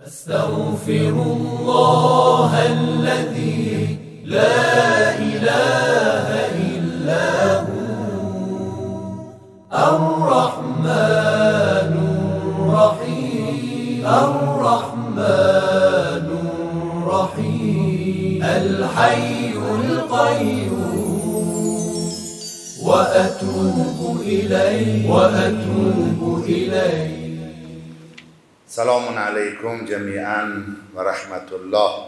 أستغفر الله الذي لا إله إلا هو الرحمن الرحيم الرحمن الرحيم الحي القيوم وأتوب إليه سلام عليكم جميعا ورحمة الله.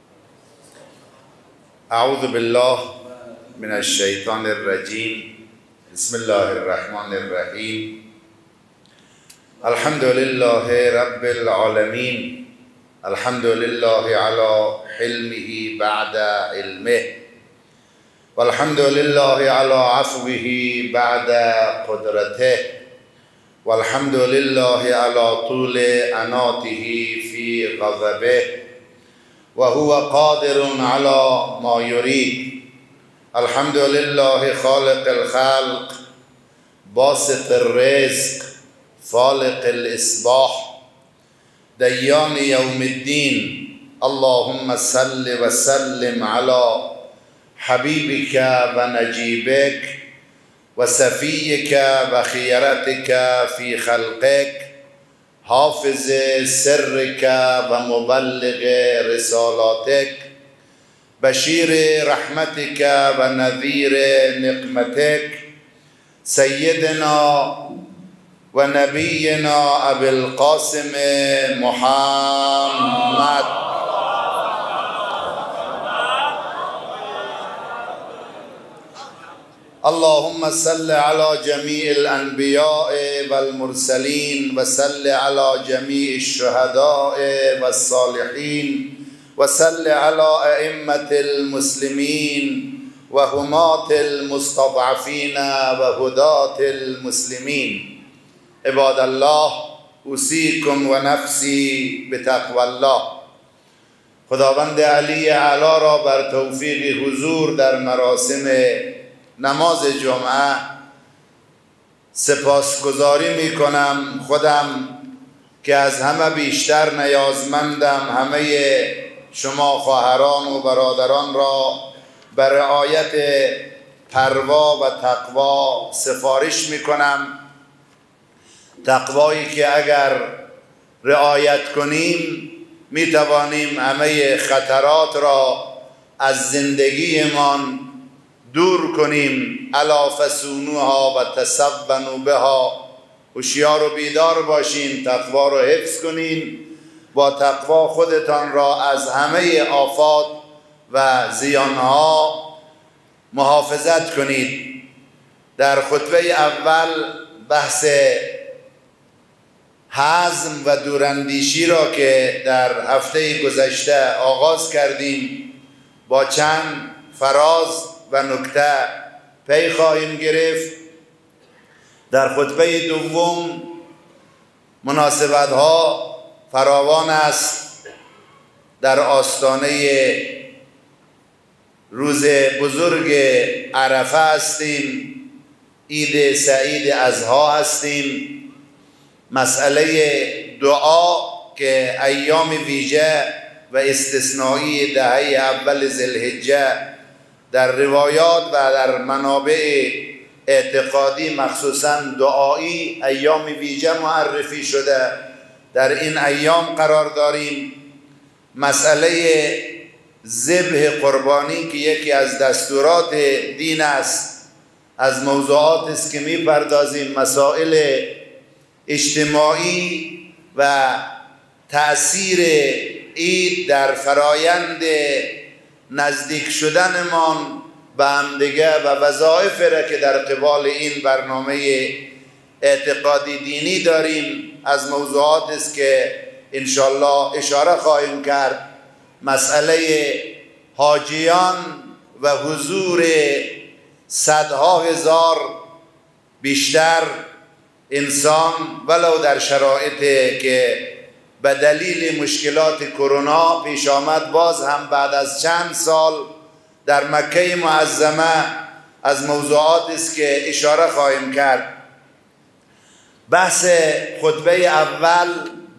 أعوذ بالله من الشيطان الرجيم. بسم الله الرحمن الرحيم. الحمد لله رب العالمين. الحمد لله على حلمه بعد علمه، والحمد لله على عفوه بعد قدرته، والحمد لله على طول أناته في غضبه، وهو قادر على ما يريد. الحمد لله خالق الخلق باسط الرزق فالق الإصباح ديان يوم الدين. اللهم صل وسلم على حبيبك ونجيبك وصفيك وخيرتك في خلقك حافظ سرك ومبلغ رسالاتك بشير رحمتك ونذير نقمتك سيدنا ونبينا أبي القاسم محمد. اللهم صل على جميع الأنبياء والمرسلين وصل على جميع الشهداء والصالحين وصل على أئمة المسلمين وهماة المستضعفين وهداة المسلمين. عباد الله، اوصیکم و نفسی بتقوی الله. خداوند علی اعلی را بر توفیق حضور در مراسم نماز جمعه سپاسگزاری می کنم. خودم که از همه بیشتر نیازمندم همه شما خواهران و برادران را بر رعایت تقوا و تقوا سفارش می کنم. تقوایی که اگر رعایت کنیم می توانیم همه خطرات را از زندگیمان دور کنیم. الا فسونوها و تسبنوا بها. هوشیار و بیدار باشین، تقوا را حفظ کنین، با تقوا خودتان را از همه آفات و زیانها محافظت کنید. در خطبه اول بحث حزم و دوراندیشی را که در هفته گذشته آغاز کردیم با چند فراز و نکته پی خواهیم گرفت. در خطبه دوم مناسبت‌ها فراوان است. در آستانه روز بزرگ عرفه هستیم، عید سعید اضحی هستیم. مسئله دعا که ایام ویژه و استثنایی دهه اول ذوالحجه در روایات و در منابع اعتقادی مخصوصا دعایی ایام ویژه معرفی شده، در این ایام قرار داریم. مسئله ذبح قربانی که یکی از دستورات دین است، از موضوعات است که می‌پردازیم. مسائل اجتماعی و تأثیر عید در فرایند نزدیک شدنمان به همدیگه و وظایف را که در قبال این برنامه اعتقادی دینی داریم از موضوعات است که انشالله اشاره خواهیم کرد. مسئله حاجیان و حضور صدها هزار بیشتر انسان ولو در شرایطی که به دلیل مشکلات کرونا پیش آمد، باز هم بعد از چند سال در مکه معظمه از موضوعات است که اشاره خواهیم کرد. بحث خطبه اول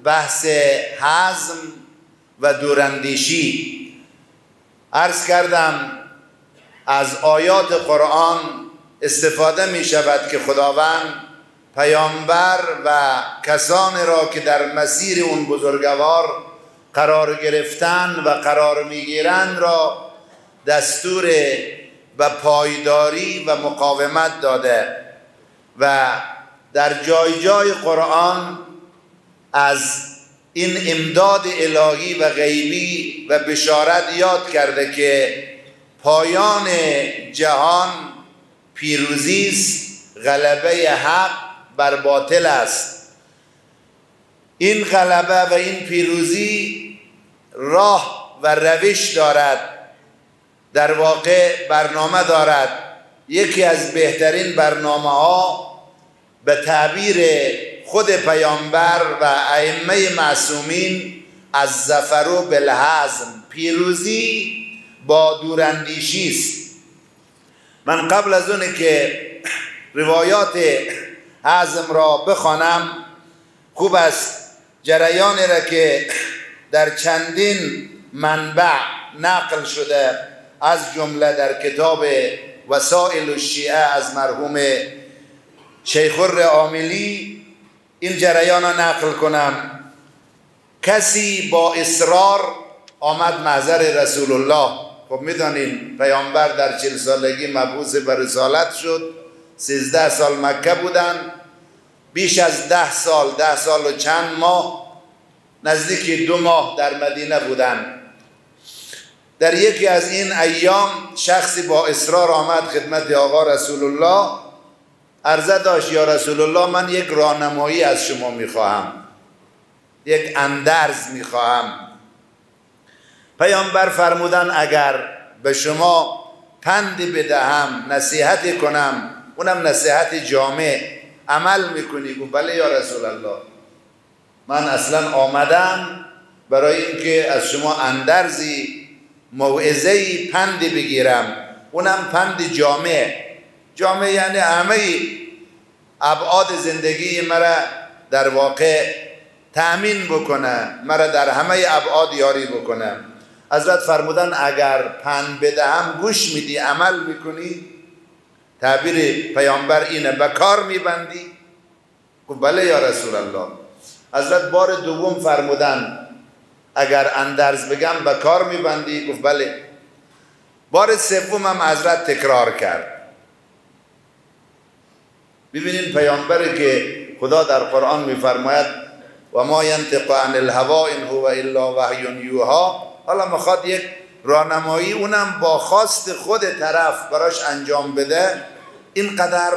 بحث حزم و دوراندیشی. عرض کردم از آیات قرآن استفاده می شود که خداوند پیامبر و کسانی را که در مسیر اون بزرگوار قرار گرفتن و قرار می گیرند را دستور و پایداری و مقاومت داده و در جای جای قرآن از این امداد الهی و غیبی و بشارت یاد کرده که پایان جهان پیروزی است، غلبه حق بر باطل است. این غلبه و این پیروزی راه و روش دارد، در واقع برنامه دارد. یکی از بهترین برنامه ها به تعبیر خود پیامبر و ائمه معصومین از ظفر بالحزم، پیروزی با دوراندیشی است. من قبل از اون که روایات حزم را بخوانم خوب است جریانی را که در چندین منبع نقل شده از جمله در کتاب وسائل الشیعه از مرحوم شیخ الرعاملی این جریان را نقل کنم. کسی با اصرار آمد محضر رسول الله. خب میدانین پیامبر در 40 سالگی مبعوث به رسالت شد، 13 سال مکه بودن، بیش از 10 سال و چند ماه، نزدیک 2 ماه در مدینه بودن. در یکی از این ایام شخصی با اصرار آمد خدمت آقا رسول الله، عرضه داشت یا رسول الله من یک راهنمایی از شما میخواهم، یک اندرز میخواهم. پیامبر فرمودن اگر به شما پندی بدهم، نصیحتی کنم، اونم نصیحت جامع، عمل میکنی؟ گفت بله یا رسول الله، من اصلا آمدم برای اینکه از شما اندرزی، موعظه‌ای، پندی بگیرم، اونم پند جامع. جامع یعنی همه ابعاد زندگی مرا در واقع تأمین بکنه، مرا در همه ابعاد یاری بکنه. حضرت فرمودن اگر پند بدهم گوش میدی، عمل میکنی؟ تعبیر پیامبر اینه، به کار میبندی؟ گفت بله یا رسول الله. حضرت بار دوم فرمودن اگر اندرز بگم به کار میبندی؟ گفت بله. بار سوم هم حضرت تکرار کرد. ببینین پیامبری که خدا در قرآن میفرماید و ما ینطق عن الهوى ان هو الا وحی یوحی، حالا میخواد یک راهنمایی اونم با خواست خود طرف براش انجام بده. اینقدر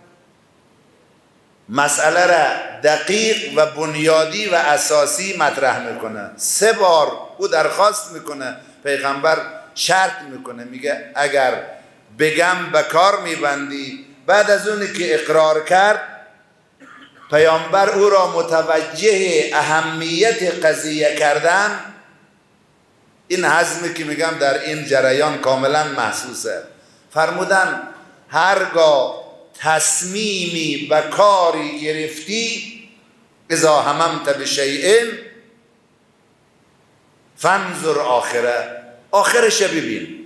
مسئله را دقیق و بنیادی و اساسی مطرح میکنه. 3 بار او درخواست میکنه، پیغمبر شرط میکنه، میگه اگر بگم به کار میبندی. بعد از اونی که اقرار کرد پیامبر او را متوجه اهمیت قضیه کردن. این حزمی که میگم در این جریان کاملا محسوسه. فرمودن هرگاه تصمیمی به کاری گرفتی، اذا هممت بشیء فانظر آخرش ببین.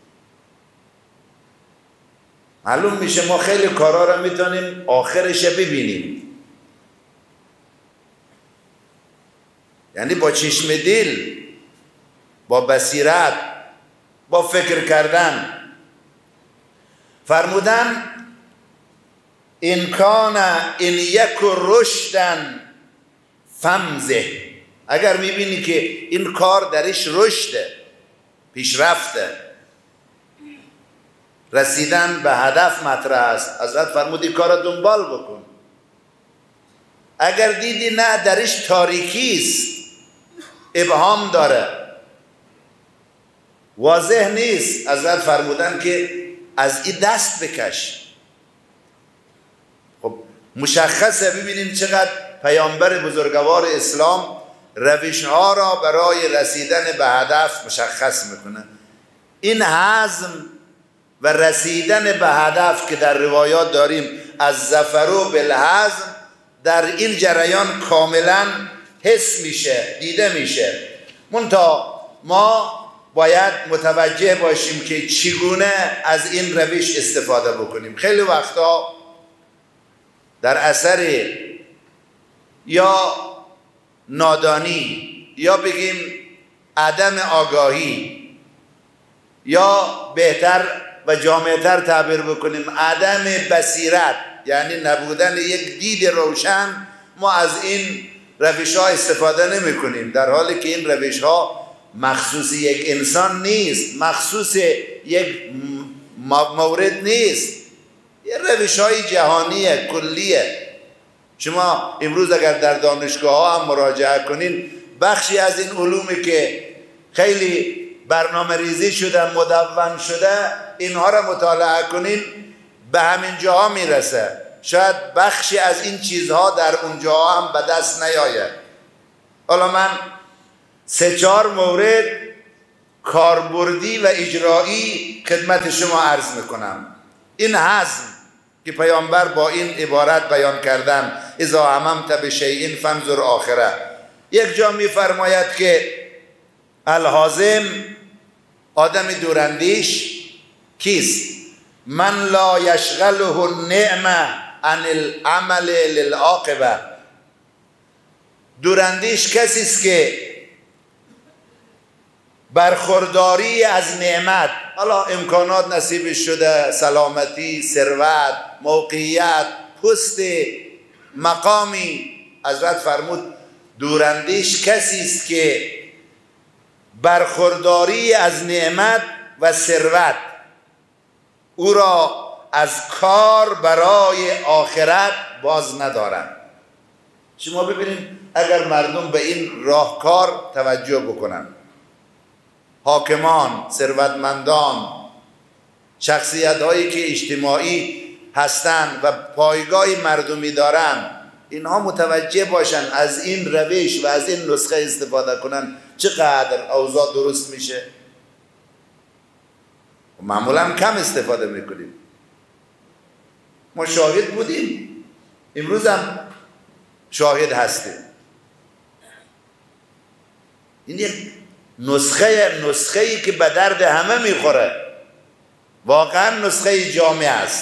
معلوم میشه ما خیلی کارا را میتونیم آخرش ببینیم، یعنی با چشم دل، با بصیرت، با فکر کردن. فرمودن ان کان ان یک رشدن فمزه، اگر میبینی که این کار درش رشده، پیشرفته، رسیدن به هدف مطرح است، حضرت فرمودی کار دنبال بکن. اگر دیدی نه درش تاریکی است، ابهام داره، واضح نیست، حضرت فرمودن که از این دست بکش. خب مشخصه. ببینیم چقدر پیامبر بزرگوار اسلام روش‌ها را برای رسیدن به هدف مشخص میکنه. این حزم و رسیدن به هدف که در روایات داریم از ظفر بالحزم، در این جریان کاملا حس میشه، دیده میشه. منتها ما باید متوجه باشیم که چگونه از این روش استفاده بکنیم. خیلی وقتا در اثر یا نادانی یا بگیم عدم آگاهی یا بهتر و جامع‌تر تعبیر بکنیم عدم بصیرت، یعنی نبودن یک دید روشن، ما از این روش ها استفاده نمی کنیم، در حالی که این روش ها مخصوص یک انسان نیست، مخصوص یک مورد نیست، یه روش های جهانیه، کلیه. شما امروز اگر در دانشگاه ها هم مراجعه کنین، بخشی از این علومی که خیلی برنامه ریزی شده، مدون شده، اینها را مطالعه کنین به همین جاها میرسه. شاید بخشی از این چیزها در اونجاها هم به دست نیاید. حالا من 3-4 مورد کاربردی و اجرایی خدمت شما عرض میکنم. این حزم که پیامبر با این عبارت بیان کردن اذا هممت بشیء فانظر آخره، یک جا میفرماید که الحازم، آدم دوراندیش کیست؟ من لا یشغله النعمه عن العمل للعاقبه. دوراندیش کسی است که برخورداری از نعمت، حالا امکانات نصیب شده، سلامتی، ثروت، موقعیت، پست، مقامی، حضرت فرمود دوراندیش کسی است که برخورداری از نعمت و ثروت او را از کار برای آخرت باز ندارند. شما ببینید اگر مردم به این راهکار توجه بکنن، حاکمان، ثروتمندان، شخصیت هایی که اجتماعی هستند و پایگاه مردمی دارن، اینها متوجه باشن از این روش و از این نسخه استفاده کنن، چقدر اوضاع درست میشه. معمولا کم استفاده میکنیم. ما شاهد بودیم، امروز هم شاهد هستیم. این یک نسخه‌ای که به درد همه میخوره، واقعا نسخه جامع است.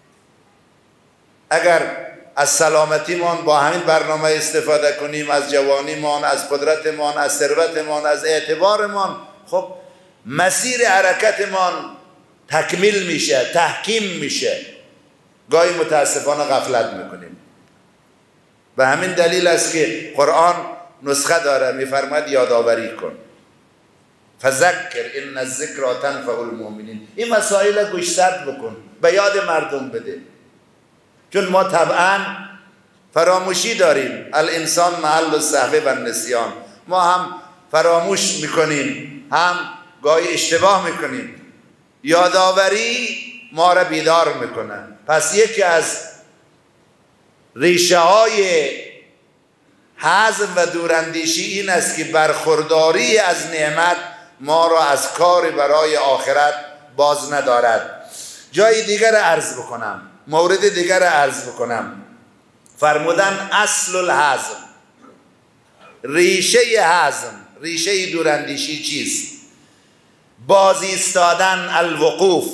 اگر از سلامتیمان با همین برنامه استفاده کنیم، از جوانیمان، از قدرتمان، از ثروتمان، از اعتبارمان، خب مسیر حرکتمان تکمیل میشه، تحکیم میشه. گاهی متاسفانه غفلت میکنیم. به همین دلیل است که قرآن نسخه داره، میفرماید یادآوری کن، فذکر ان الذکر تنفع المؤمنین. این مسائل گوشزد بکن، به یاد مردم بده، چون ما طبعا فراموشی داریم. الانسان محل السهو و النسیان. ما هم فراموش میکنیم، هم گاهی اشتباه میکنیم. یادآوری ما را بیدار میکنه. پس یکی از ریشه های حزم و دوراندیشی این است که برخورداری از نعمت ما را از کار برای آخرت باز ندارد. جای دیگر عرض بکنم، مورد دیگر عرض بکنم. فرمودن اصل الحزم، ریشه حزم، ریشه دوراندیشی چیست؟ باز ایستادن، الوقوف،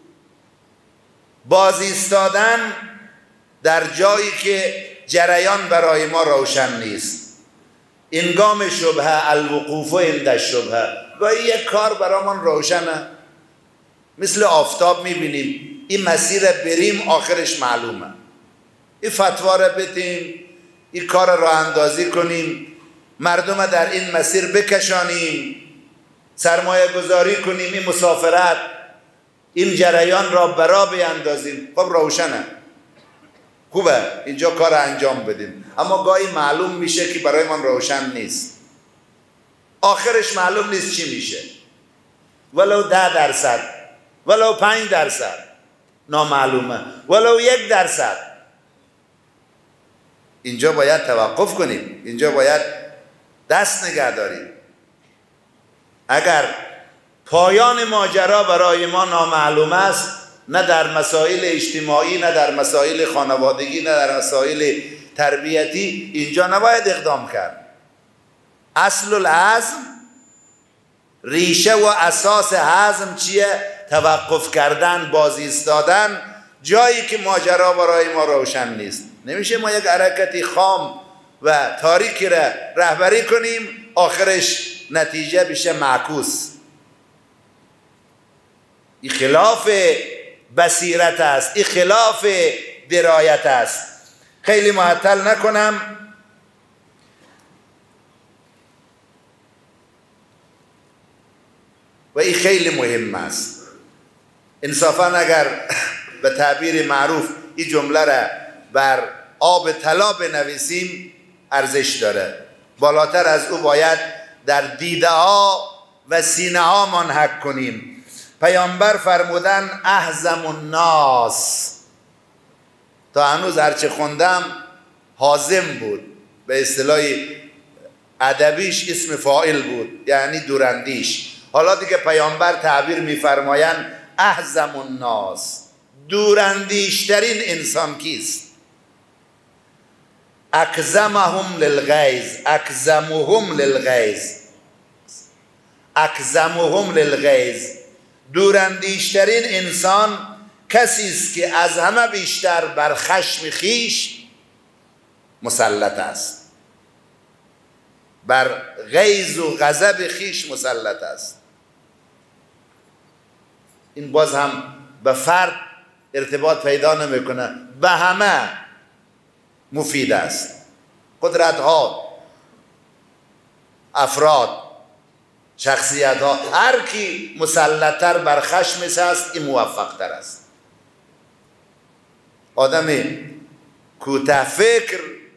باز ایستادن در جایی که جریان برای ما روشن نیست. انگام شبهه، الوقوف عند الشبهه. گاهی یک کار برایمان روشنه، مثل آفتاب میبینیم این مسیر بریم آخرش معلومه، این فتوا را بدیم، این کار را اندازی کنیم، مردم در این مسیر بکشانیم، سرمایه گذاری کنیم، این مسافرت، این جریان را برا بیندازیم. خب روشنه، خوبه، اینجا کار انجام بدیم. اما گاهی معلوم میشه که برای من روشن نیست، آخرش معلوم نیست چی میشه. ولو 10%، ولو 5% نامعلومه، ولو 1%. اینجا باید توقف کنیم، اینجا باید دست نگه داریم. اگر پایان ماجرا برای ما نامعلوم است، نه در مسائل اجتماعی، نه در مسائل خانوادگی، نه در مسائل تربیتی، اینجا نباید اقدام کرد. اصل الحزم، ریشه و اساس حزم چیه؟ توقف کردن، باز ایستادن جایی که ماجرا برای ما روشن نیست. نمیشه ما یک حرکتی خام و تاریکی را رهبری کنیم آخرش نتیجه بشه معکوس. این خلاف بصیرت است، این خلاف درایت است. خیلی معطل نکنم، و این خیلی مهم است. انصافا اگر به تعبیر معروف این جمله را بر آب طلا بنویسیم ارزش داره. بالاتر از او باید در دیده ها و سینه ها منحک کنیم. پیامبر فرمودن احزم الناس، تا هنوز هرچه خوندم حازم بود، به اصطلاح ادبیش اسم فاعل بود، یعنی دوراندیش. حالا دیگه پیامبر تعبیر میفرمایند احزم الناس، دوراندیشترین انسان کیست؟ اکزمهم للغیظ، اکزمهم للغیظ، اکزمهم للغیظ. دوراندیشترین انسان کسی است که از همه بیشتر بر خشم خیش مسلط است، بر غیظ و غضب خیش مسلط است. این باز هم به فرد ارتباط پیدا نمیکنه، به همه مفید است. قدرت ها، افراد، شخصیت ها، هر کی مسلط‌تر بر خشمش است این موفق تر است. آدم کوته فکر،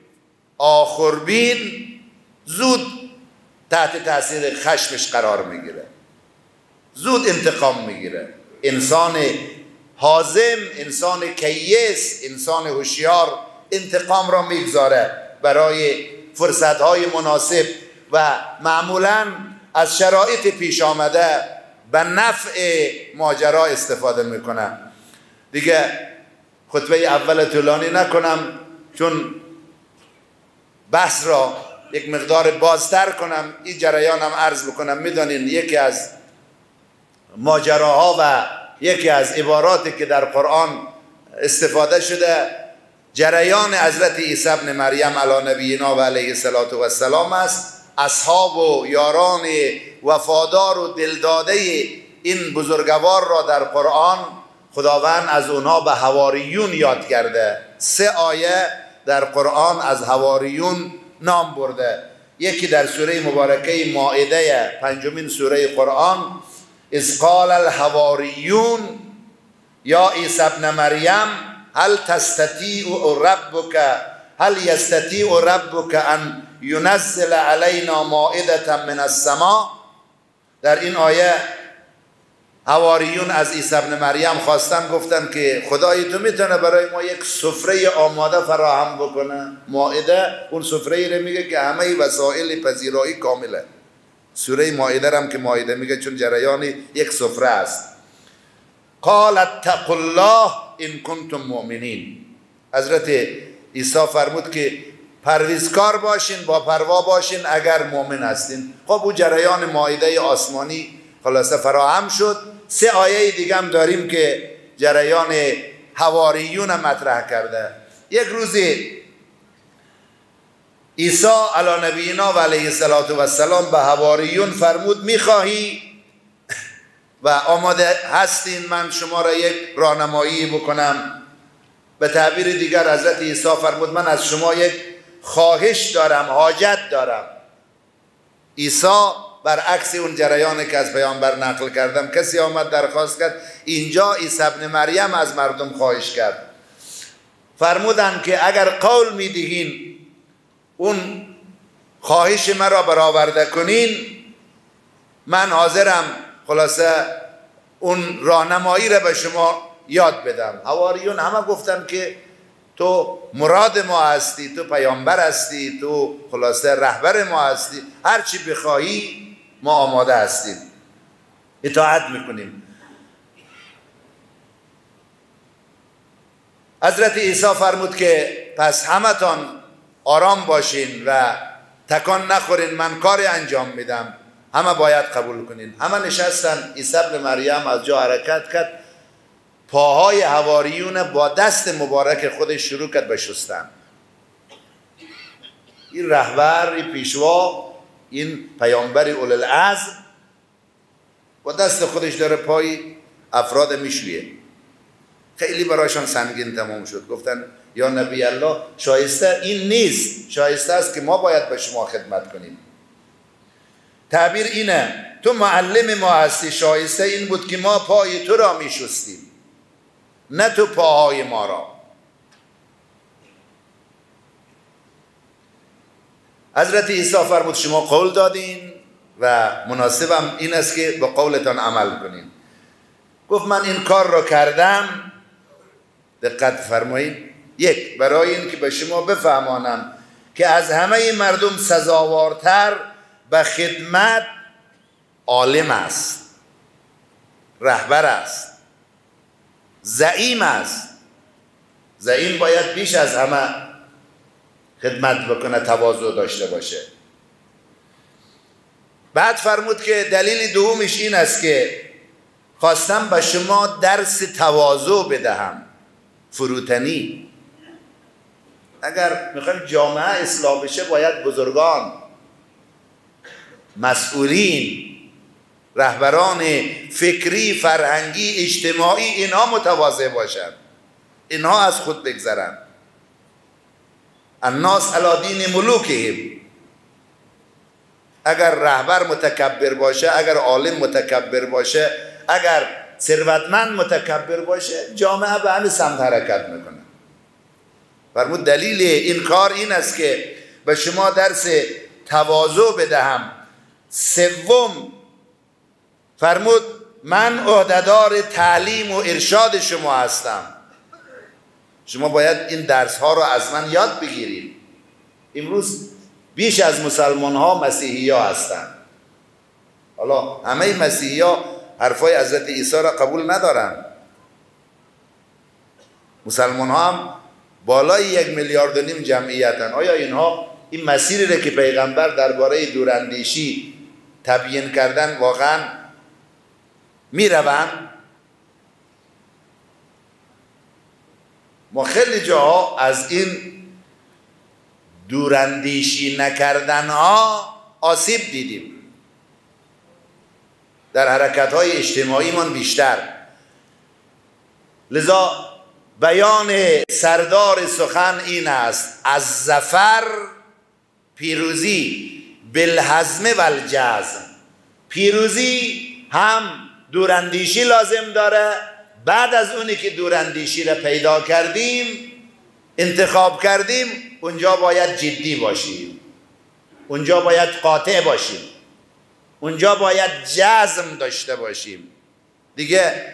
آخربین زود تحت تاثیر خشمش قرار میگیره، زود انتقام میگیره. انسان حازم، انسان کیس، انسان هوشیار انتقام را میگذاره برای فرصتهای مناسب و معمولا از شرایط پیش آمده به نفع ماجرا استفاده میکنه. دیگه خطبه اول طولانی نکنم چون بحث را یک مقدار بازتر کنم. این جریانم عرض بکنم. میدانین یکی از ماجراها و یکی از عباراتی که در قرآن استفاده شده جریان حضرت عیسی ابن مریم علی نبینا و علیه السلام است. اصحاب و یاران وفادار و دلداده این بزرگوار را در قرآن خداوند از اونها به حواریون یاد کرده. 3 آیه در قرآن از حواریون نام برده. یکی در سوره مبارکه مائده 5مین سوره قرآن، اذ قال الحواریون یا عیسی ابن مریم هل یستطیع ربک ان ینزل علینا مائدة من السماء. در این آیه حواریون از عیسی ابن مریم خواستن، گفتن که خدای تو میتونه برای ما یک سفره آماده فراهم بکنه؟ مائده اون سفره رو میگه که همه وسایل پذیرایی کامله. سوره مائده هم که مائده میگه چون جریانی یک سفره است. قال اتقوا الله ان کنتم مؤمنین. حضرت عیسی فرمود که پرهیزکار باشین، با پروا باشین اگر مؤمن هستین. خب او جریان مائده آسمانی خلاصه فراهم شد. 3 آیه دیگه هم داریم که جریان حواریون مطرح کرده. یک روزی عیسی علی نبینا و علیه السلام به حواریون فرمود میخواهی و آماده هستین من شما را یک راهنمایی بکنم؟ به تعبیر دیگر حضرت عیسی فرمود من از شما یک خواهش دارم، حاجت دارم. عیسی برعکس اون جریانی که از پیامبر نقل کردم، کسی آمد درخواست کرد، اینجا عیسی ابن مریم از مردم خواهش کرد. فرمودن که اگر قول میدهین اون خواهش مرا برآورده کنین من حاضرم خلاصه اون راهنمایی را به شما یاد بدم. حواریون همه گفتن که تو مراد ما هستی، تو پیامبر هستی، تو خلاصه رهبر ما هستی، هر چی بخواهی ما آماده هستیم، اطاعت میکنیم. حضرت عیسی فرمود که پس همتان آرام باشین و تکان نخورین، من کاری انجام میدم، همه باید قبول کنین. همه نشستن. عیسی ابن مریم از جا حرکت کرد، پاهای حواریون با دست مبارک خودش شروع کرد به شستن. این رهبر، این پیشوا، این پیامبر اولوالعزم با دست خودش داره پای افراد میشویه. خیلی برایشان سنگین تمام شد. گفتن یا نبی الله، شایسته این نیست، شایسته است که ما باید به شما خدمت کنیم. تعبیر اینه، تو معلم ما هستی، شایسته این بود که ما پای تو را میشستیم، نه تو پاهای ما را. حضرت عیسی فرمود شما قول دادین و مناسبم این است که به قولتان عمل کنین. گفت من این کار را کردم. دقت فرمایید. یک، برای این که به شما بفهمانم که از همه مردم سزاوارتر به خدمت عالم است، رهبر است، زعیم است. زعیم باید بیش از همه خدمت بکنه، تواضع داشته باشه. بعد فرمود که دلیل دومش این است که خواستم به شما درس تواضع بدهم، فروتنی. اگر میخوایم جامعه اصلاح بشه باید بزرگان، مسئولین، رهبران فکری، فرهنگی، اجتماعی، اینها متواضع باشند، اینها از خود بگذرند. الناس علی دین ملوکهم. اگر رهبر متکبر باشه، اگر عالم متکبر باشه، اگر ثروتمند متکبر باشه، جامعه به همین سمت حرکت میکنه. فرمود دلیل این کار این است که به شما درس تواضع بدهم. سوم فرمود من عهدهدار تعلیم و ارشاد شما هستم، شما باید این درس ها رو از من یاد بگیرید. امروز بیش از مسلمان ها مسیحی ها هستن. حالا همه مسیحی ها حرفای حضرت عیسی را قبول ندارن. مسلمان ها هم بالای 1.5 میلیارد جمعیتن. آیا اینها این مسیری را که پیغمبر درباره دوراندیشی تبیین کردن واقعا میروند؟ ما خیلی جاها از این دوراندیشی نکردن ها آسیب دیدیم، در حرکت های اجتماعی من بیشتر. لذا بیان سردار سخن این است: از ظفر پیروزی، بالحزم و الجزم. پیروزی هم دوراندیشی لازم داره. بعد از اونی که دوراندیشی را پیدا کردیم، انتخاب کردیم، اونجا باید جدی باشیم، اونجا باید قاطع باشیم، اونجا باید جزم داشته باشیم. دیگه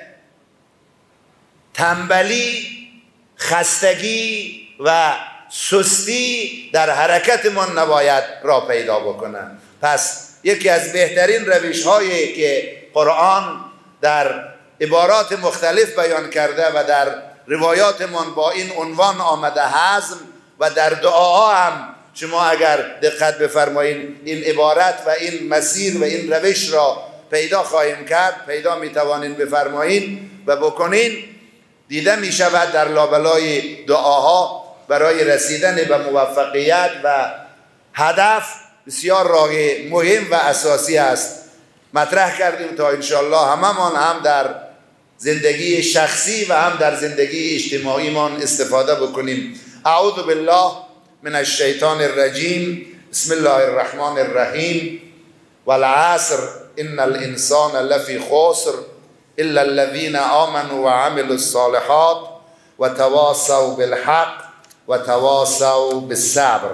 تنبلی، خستگی و سستی در حرکتمون نباید را پیدا بکنن. پس یکی از بهترین روش هایی که قرآن در عبارات مختلف بیان کرده و در روایاتمون با این عنوان آمده حزم، و در دعاها هم شما اگر دقت بفرمایید این عبارت و این مسیر و این روش را پیدا خواهیم کرد، پیدا میتوانین بفرمایید و بکنین. دیده می شود در لابلای دعاها برای رسیدن به موفقیت و هدف بسیار راه مهم و اساسی است. مطرح کردیم تا انشاءالله هممان هم در زندگی شخصی و هم در زندگی اجتماعی من استفاده بکنیم. اعوذ بالله من الشیطان الرجیم. بسم الله الرحمن الرحیم. والعصر ان الانسان لفی خسر الا الذين آمنوا وعملوا الصالحات وتواصوا بالحق وتواصوا بالصبر.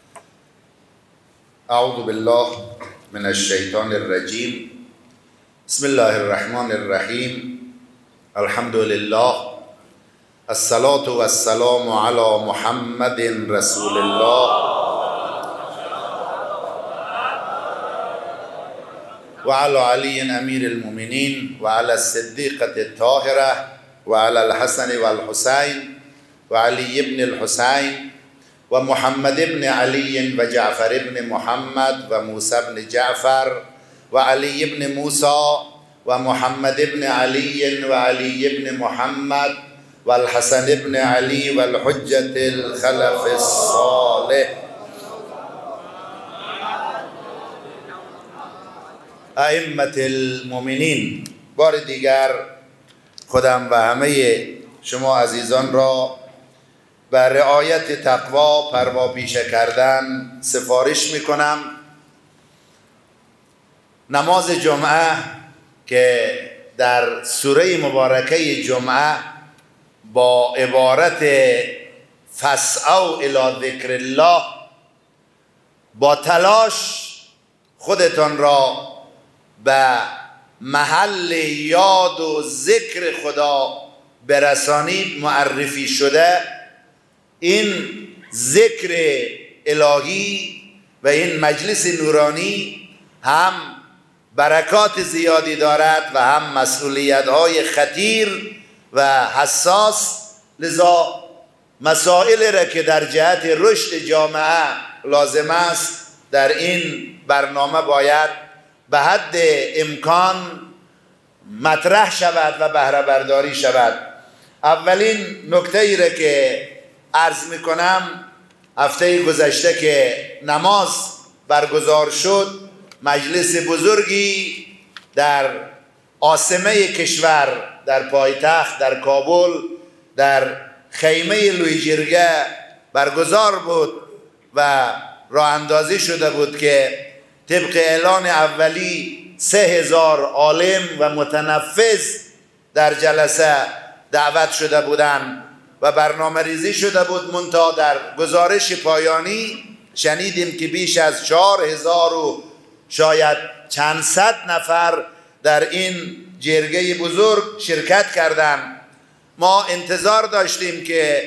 اعوذ بالله من الشیطان الرجیم. بسم الله الرحمن الرحیم. الحمد لله، الصلاة والسلام علی محمد رسول الله و علی علی امیر المؤمنین و علی الصدیقة الطاهرة و علی الحسن والحسین و علی ابن الحسین و محمد ابن علی و جعفر ابن محمد و موسی ابن جعفر و علی ابن موسی و محمد ابن علی و علی ابن محمد و الحسن ابن علی و الحجة الخلف الصالح. ائمة المؤمنین، بار دیگر خودم و همه شما عزیزان را بر رعایت تقوا پروا پیشه کردن سفارش میکنم. نماز جمعه که در سوره مبارکه جمعه با عبارت فاسعوا الی ذکر الله، با تلاش خودتان را به محل یاد و ذکر خدا برسانید معرفی شده. این ذکر الهی و این مجلس نورانی هم برکات زیادی دارد و هم مسئولیت‌های خطیر و حساس، لذا مسائل را که در جهت رشد جامعه لازم است در این برنامه باید به حد امکان مطرح شود و بهره برداری شود. اولین نکته ای را که عرض میکنم، هفته گذشته که نماز برگزار شد، مجلس بزرگی در عاصمه کشور، در پایتخت در کابل، در خیمه لویجرگه برگزار بود و راه اندازی شده بود که طبق اعلان اولی 3000 عالم و متنفذ در جلسه دعوت شده بودند و برنامه ریزی شده بود. منتها در گزارش پایانی شنیدیم که بیش از 4000 و شاید چند صد نفر در این جرگه بزرگ شرکت کردند. ما انتظار داشتیم که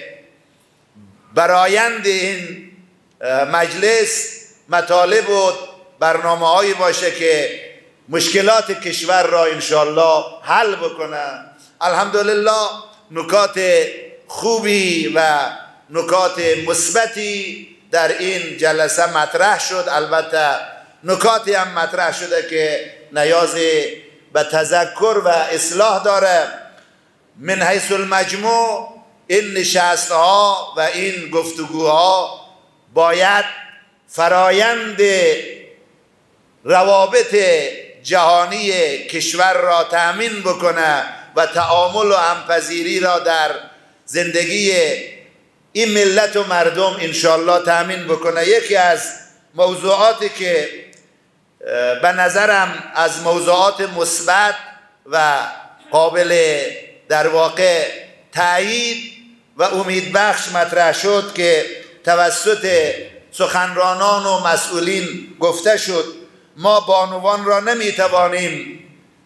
برآیند این مجلس مطالب و برنامه هایی باشه که مشکلات کشور را انشاءالله حل بکنه. الحمدلله نکات خوبی و نکات مثبتی در این جلسه مطرح شد. البته نکاتی هم مطرح شده که نیاز به تذکر و اصلاح داره. من حیث المجموع این نشستها و این گفتگوها باید فرایند روابط جهانی کشور را تأمین بکنه و تعامل و همپذیری را در زندگی این ملت و مردم انشاءالله تأمین بکنه. یکی از موضوعاتی که به نظرم از موضوعات مثبت و قابل در واقع تأیید و امیدبخش مطرح شد که توسط سخنرانان و مسئولین گفته شد، ما بانوان را نمیتوانیم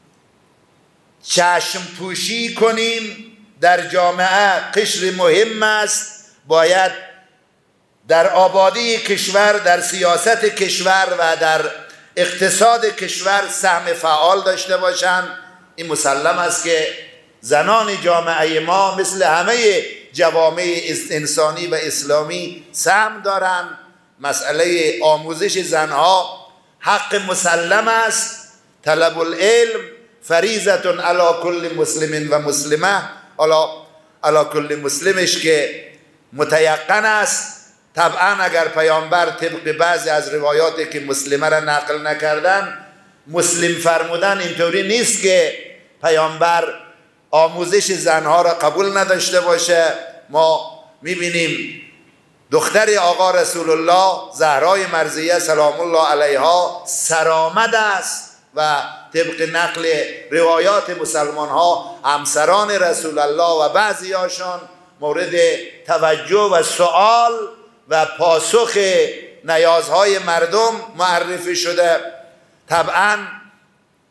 چشم پوشی کنیم. در جامعه قشر مهم است، باید در آبادی کشور، در سیاست کشور و در اقتصاد کشور سهم فعال داشته باشند. این مسلم است که زنان جامعه ما مثل همه جوامع انسانی و اسلامی سهم دارند. مسئله آموزش زنها حق مسلم است. طلب العلم فریضة علی کل مسلم و مسلمه، علی کل مسلمش که متیقن است. طبعا اگر پیامبر طبق بعضی از روایاتی که مسلمه را نقل نکردن مسلم فرمودن، اینطوری نیست که پیامبر آموزش زنها را قبول نداشته باشه. ما میبینیم دختر آقا رسول الله زهرای مرضیه سلام الله علیها سرآمد است و طبق نقل روایات مسلمان ها همسران رسول الله و بعضی هاشان مورد توجه و سؤال و پاسخ نیازهای مردم معرفی شده. طبعا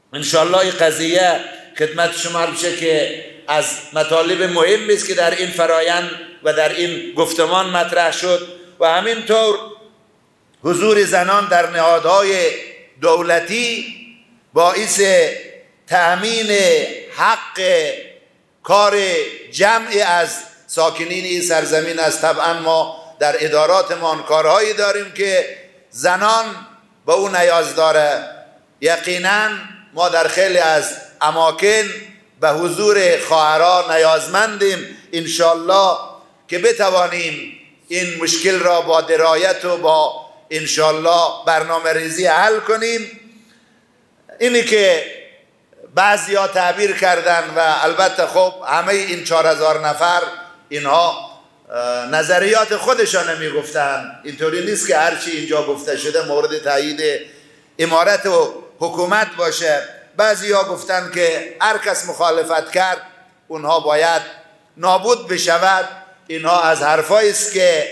انشالله این قضیه خدمت شما بشه که از مطالب مهمی است که در این فرایند و در این گفتمان مطرح شد. و همینطور حضور زنان در نهادهای دولتی باعث تأمین حق کار جمعی از ساکنین این سرزمین است. طبعا ما در اداراتمان کارهایی داریم که زنان به اون نیاز داره. یقینا ما در خیلی از اماکن به حضور خواهران نیازمندیم، انشالله که بتوانیم این مشکل را با درایت و با انشالله برنامه ریزی حل کنیم. اینی که بعضی ها تعبیر کردن و البته خب همه این 4000 نفر اینها نظریات خودشان نمی گفتن، اینطوری نیست که هرچی اینجا گفته شده مورد تایید امارت و حکومت باشه. بعضی ها گفتن که هر کس مخالفت کرد اونها باید نابود بشود. اینها از حرفایی است که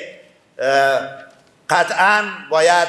قطعا باید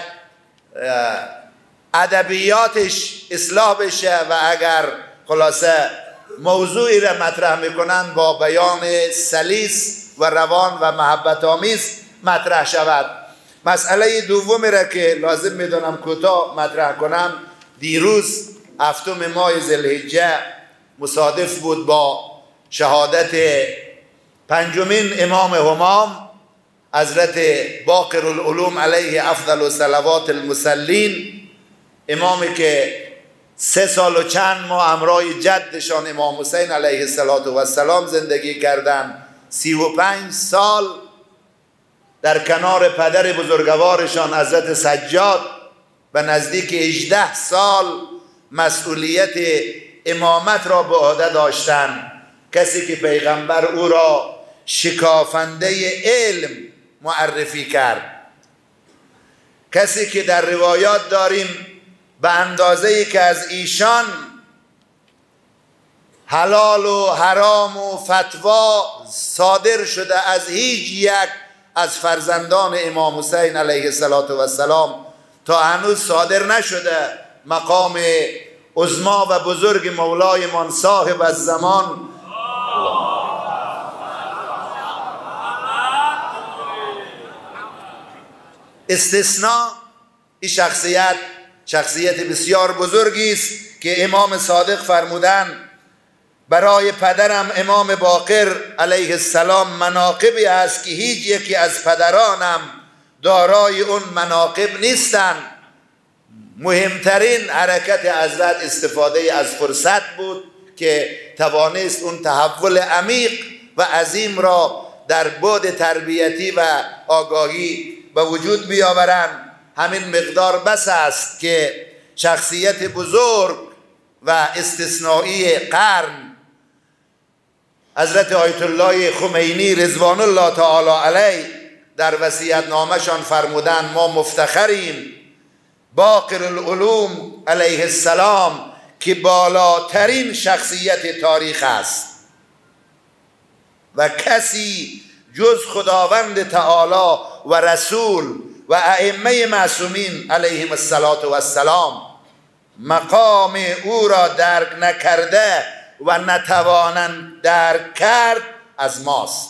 ادبیاتش اصلاح بشه و اگر خلاصه موضوعی را مطرح میکنن با بیان سلیس و روان و محبت آمیز مطرح شود. مسئله دومی را که لازم میدونم کوتاه مطرح کنم، دیروز 7 ماه ذوالحجه مصادف بود با شهادت 5مین امام همام حضرت باقر العلوم علیه افضل الصلوات المصلین، امامی که 3 سال و چند ماه همراه جدشان امام حسین علیه السلام زندگی کردند. 35 سال در کنار پدر بزرگوارشان حضرت سجاد و نزدیک 18 سال مسئولیت امامت را به عهده داشتند. کسی که پیغمبر او را شکافنده علم معرفی کرد، کسی که در روایات داریم به اندازه‌ای که از ایشان حلال و حرام و فتوا صادر شده از هیچ یک از فرزندان امام حسین علیه السلام تا هنوز صادر نشده. مقام عظما و بزرگ مولایمان صاحب الزمان استثناء، این شخصیت بسیار بزرگی است که امام صادق فرمودند برای پدرم امام باقر علیه السلام مناقبی است که هیچ یکی از پدرانم دارای اون مناقب نیستند. مهمترین حرکت حضرت استفاده از فرصت بود که توانست اون تحول عمیق و عظیم را در بعد تربیتی و آگاهی به وجود بیاورند. همین مقدار بس است که شخصیت بزرگ و استثنایی قرن حضرت آیت الله خمینی رضوان الله تعالی علیه در وصیت نامشان فرمودند ما مفتخریم باقر العلوم علیه السلام که بالاترین شخصیت تاریخ است و کسی جز خداوند تعالی و رسول و ائمه معصومین علیهم السلام مقام او را درک نکرده و نتوانند درک کرد از ماست.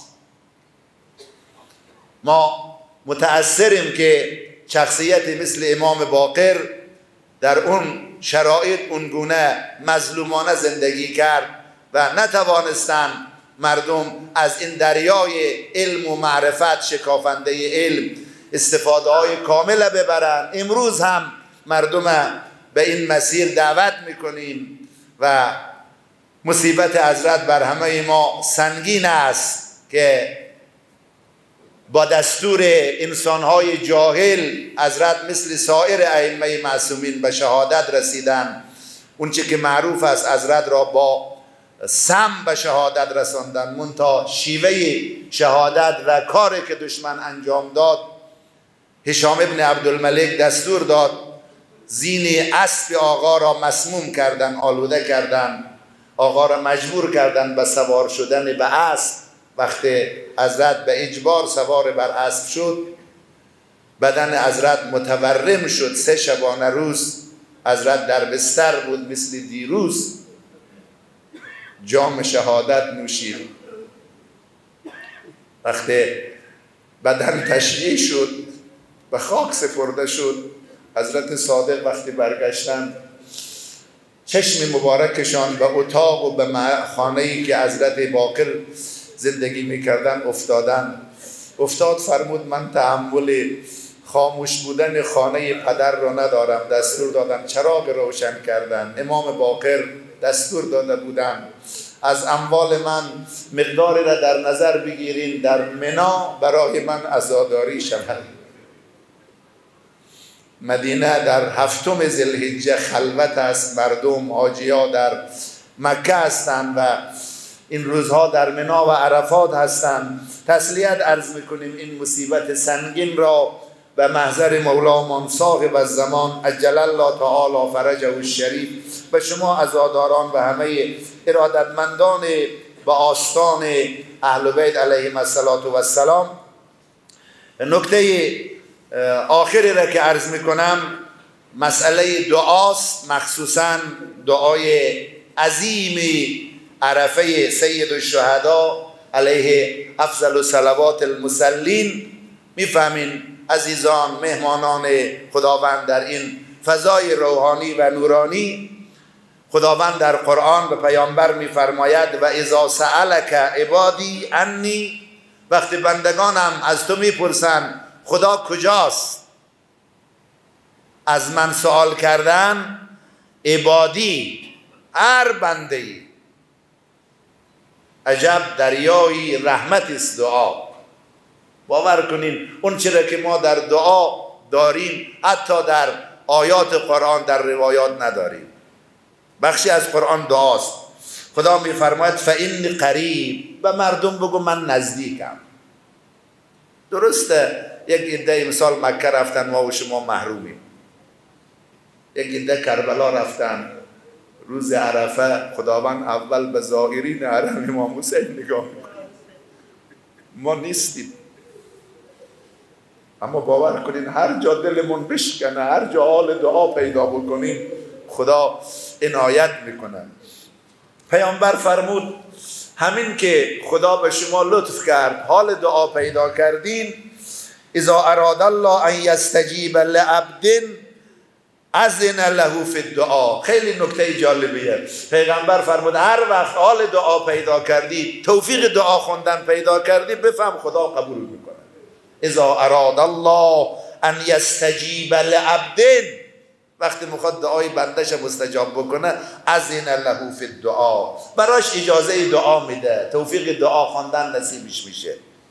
ما متأثریم که شخصیت مثل امام باقر در اون شرایط اونگونه مظلومانه زندگی کرد و نتوانستند مردم از این دریای علم و معرفت شکافنده علم استفاده های کامل ببرند. امروز هم مردم به این مسیر دعوت میکنیم و مصیبت حضرت بر همه ما سنگین است که با دستور انسانهای جاهل حضرت مثل سایر ائمه معصومین به شهادت رسیدن. اونچه که معروف است حضرت را با سم به شهادت رساندن، منتها شیوه شهادت و کاری که دشمن انجام داد، هشام ابن عبدالملک دستور داد زین اسب آقا را مسموم کردن، آلوده کردن، آقا را مجبور کردن به سوار شدن به اسب. وقتی حضرت به اجبار سوار بر اسب شد بدن حضرت متورم شد. 3 شبانه روز حضرت در بستر بود مثل دیروز، جام شهادت نوشید. وقتی بدن تشییع شد و خاک سپرده شد، حضرت صادق وقتی برگشتند چشم مبارکشان به اتاق و به خانه‌ای که حضرت باقر زندگی میکردن افتاد فرمود من تحمل خاموش بودن خانه پدر را ندارم. دستور دادم چراغ روشن کردن. امام باقر دستور داده بودم از اموال من مقداری را در نظر بگیرین در منا برای من عزاداری شود. مدینه در 7 ذوالحجه خلوت است، مردم حاجی‌ها در مکه هستند و این روزها در منا و عرفات هستند. تسلیت عرض میکنیم این مصیبت سنگین را به محضر مولامان صاحب الزمان عجل الله تعالی فرجه الشریف به شما عزاداران و همه ارادتمندان به آستان اهل بیت علیهم السلام. نکته آخری را که عرض میکنم مسئله دعاست، مخصوصا دعای عظیم عرفه سید الشهدا علیه افضل صلوات المصلین. میفهمین عزیزان مهمانان خداوند، در این فضای روحانی و نورانی خداوند در قرآن به پیامبر میفرماید و اذا سألک عبادی انی، وقتی بندگانم از تو میپرسن خدا کجاست، از من سوال کردن، عبادی هر بنده‌ای، عجب دریای رحمت است دعا. باور کنین اون چیزی که ما در دعا داریم حتی در آیات قرآن در روایات نداریم. بخشی از قرآن دعاست. خدا میفرماید فإنی قریب، به مردم بگو من نزدیکم. درسته یک عده مثال مکه رفتن ما و شما محرومیم، یک عده کربلا رفتن روز عرفه، خداوند اول به زائرین حرم امام حسین نگاه میکنه، ما نیستیم. اما باور کنین هر جا دلمون بشکنه، هر جا حال دعا پیدا بکنیم خدا عنایت میکنه. پیامبر فرمود همین که خدا به شما لطف کرد حال دعا پیدا کردین، اذا اراد الله ان یستجیب لعبد اذن له فی الدعاء. خیلی نکته جالبیه. پیغمبر فرمود هر وقت حال دعا پیدا کردی، توفیق دعا خوندن پیدا کردی، بفهم خدا قبول میکنه. اذا اراد الله ان یستجیب لعبد، وقتی میخواد دعای بندش مستجاب بکنه، اذن له فی الدعاء، براش اجازه دعا میده، توفیق دعا خواندن نصیبش میشه.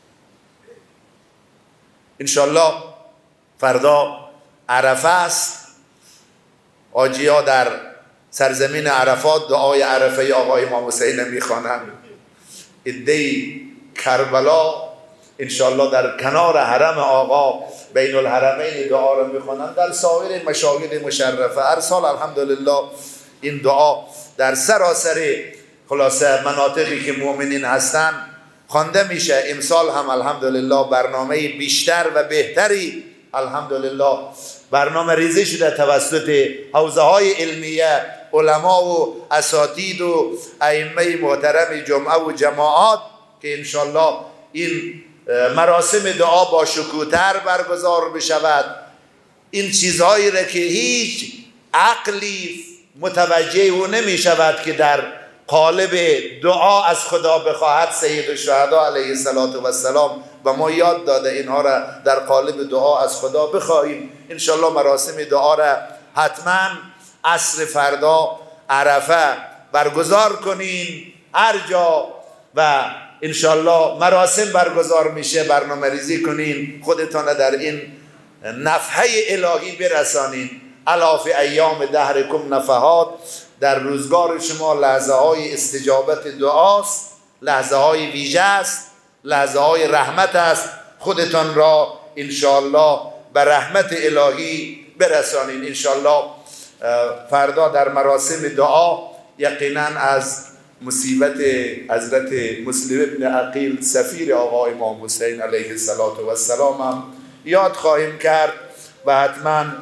انشالله فردا عرفه است. حاجی‌ها در سرزمین عرفات دعای عرفه آقای امام حسین میخوانند. عده‌ای کربلا انشالله در کنار حرم آقا بین الحرمین دعا را میخوانند. در سایر مشاهد مشرفه هر سال الحمدلله این دعا در سراسر خلاصه مناطقی که مؤمنین هستن خوانده میشه. امسال هم الحمدلله برنامه بیشتر و بهتری الحمدلله برنامه ریزی شده توسط حوزه های علمیه، علما و اساتید و ائمه محترم جمعه و جماعات که انشالله این مراسم دعا با شکوه‌تر برگزار بشود. این چیزهایی را که هیچ عقلی متوجه او نمی شود که در قالب دعا از خدا بخواهد، سید الشهدا علیه السلام و ما یاد داده اینها را در قالب دعا از خدا بخواهیم. انشالله مراسم دعا را حتما عصر فردا عرفه برگزار کنین هر جا و انشالله مراسم برگزار میشه برنامه ریزی کنین، خودتان در این نفحه الهی برسانین. الا فی ایام دهرکم نفحات، در روزگار شما لحظه های استجابت دعاست، لحظه های ویژه است، لحظه های رحمت است. خودتان را انشالله به رحمت الهی برسانین. انشالله فردا در مراسم دعا یقینا از مصیبت حضرت مسلم ابن عقیل سفیر آقا امام حسین علیه السلام هم یاد خواهیم کرد و حتما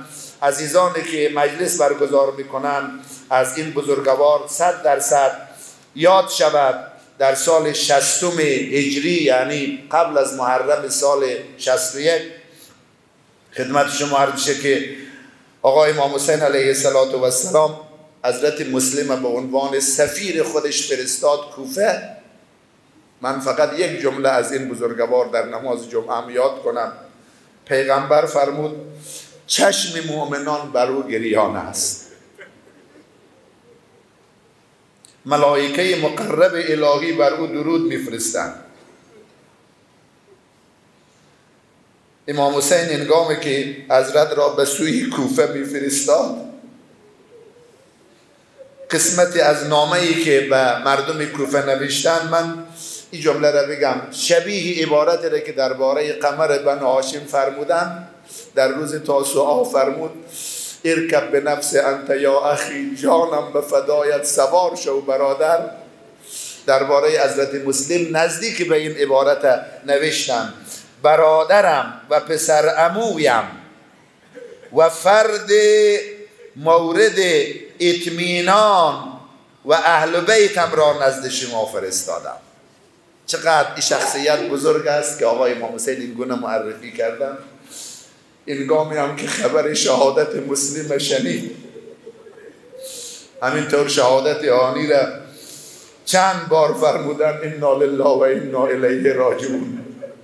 عزیزانی که مجلس برگزار میکنن از این بزرگوار 100% یاد شود در سال 60 هجری، یعنی قبل از محرم سال 61. خدمت شما عرض شه که آقای امام حسین علیه السلام حضرت مسلم به عنوان سفیر خودش فرستاد کوفه. من فقط یک جمله از این بزرگوار در نماز جمعه یاد کنم. پیغمبر فرمود چشم مؤمنان بر او گریان است، ملائکه مقرب الهی بر او درود میفرستند. امام حسین هنگامی که حضرت را به سوی کوفه میفرستاد، قسمتی از نامه‌ای که به مردم کوفه نوشتن، من این جمله را بگم، شبیه عبارتی را که درباره قمر بنو هاشم فرمودن در روز تاسوعا فرمود ارکب به نفس انت یا اخی، جانم به فدایت سوار شو برادر. درباره حضرت مسلم نزدیک به این عبارت نوشتن برادرم و پسر عمویم و فرد مورد اطمینان و اهل بیتم را نزد شما فرستادم. چقدر این شخصیت بزرگ است که آقای امام حسین این گونه معرفی کردن. اینگامی هم که خبر شهادت مسلم شنید، همینطور شهادت آنی را چند بار فرمودن انا لله و انا الیه راجعون.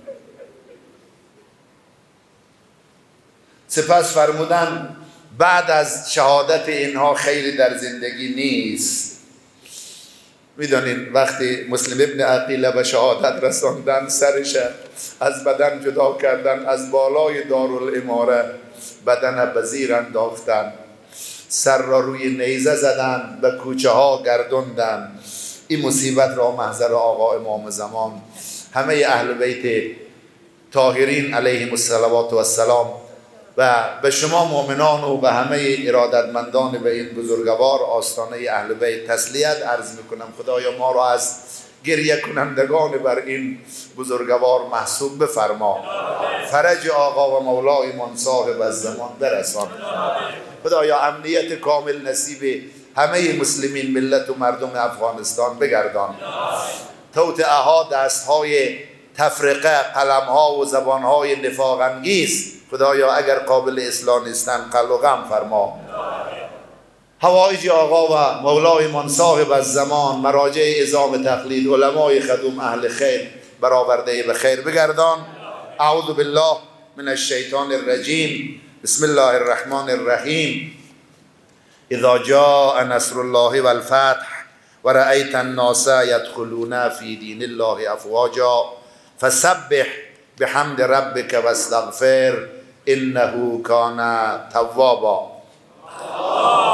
سپس فرمودن بعد از شهادت اینها خیری در زندگی نیست. میدونین وقتی مسلم ابن عقیله به شهادت رساندن، سرش از بدن جدا کردن، از بالای دارالاماره بدن به زیر انداختن، سر را روی نیزه زدن، به کوچه ها گردوندن. این مصیبت را محضر آقا امام زمان، همه اهل بیت طاهرین علیهم السلام و به شما مؤمنان و به همه ارادتمندان به این بزرگوار آستانه اهل بیت تسلیت عرض میکنم. خدایا ما را از گریه کنندگان بر این بزرگوار محسوب بفرما، فرج آقا و مولای من صاحب الزمان برسان. خدایا امنیت کامل نصیب همه مسلمین، ملت و مردم افغانستان بگردان. توت اها دستهای تفرقه، قلمها و زبانهای نفاق انگیز خدایا اگر قابل اصلاح نیستن قل و غم فرما. حوائج آقا و مولای من صاحب الزمان، مراجع عظام تقلید، علمای خدوم اهل خیر برآورده به خیر بگردان. اعوذ بالله من الشیطان الرجیم. بسم الله الرحمن الرحیم. اذا جاء نصر الله والفتح ورأيت الناس يدخلون في دين الله افواجا فسبح بحمد ربك واستغفر انه كان توابا.